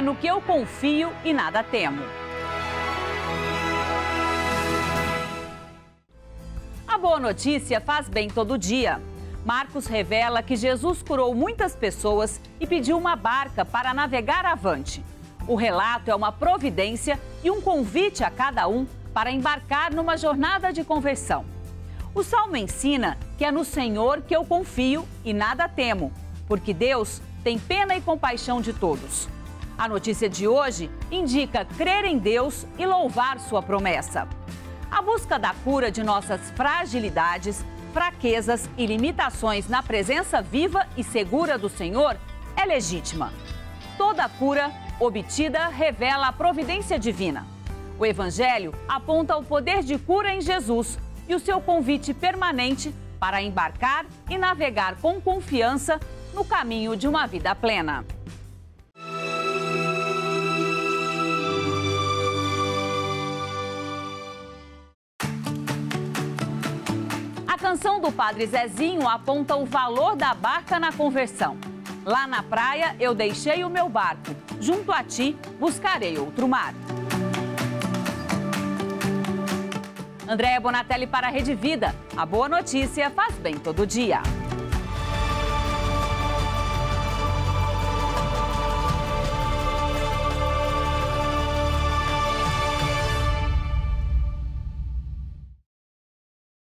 no que eu confio e nada temo. A boa notícia faz bem todo dia. Marcos revela que Jesus curou muitas pessoas e pediu uma barca para navegar avante. O relato é uma providência e um convite a cada um para embarcar numa jornada de conversão. O Salmo ensina que é no Senhor que eu confio e nada temo, porque Deus tem pena e compaixão de todos. A notícia de hoje indica crer em Deus e louvar sua promessa. A busca da cura de nossas fragilidades, fraquezas e limitações na presença viva e segura do Senhor é legítima. Toda cura obtida revela a providência divina. O Evangelho aponta o poder de cura em Jesus e o seu convite permanente para embarcar e navegar com confiança no caminho de uma vida plena. A canção do Padre Zezinho aponta o valor da barca na conversão. Lá na praia eu deixei o meu barco, junto a ti buscarei outro mar. Andréa Bonatelli para a Rede Vida. A boa notícia faz bem todo dia.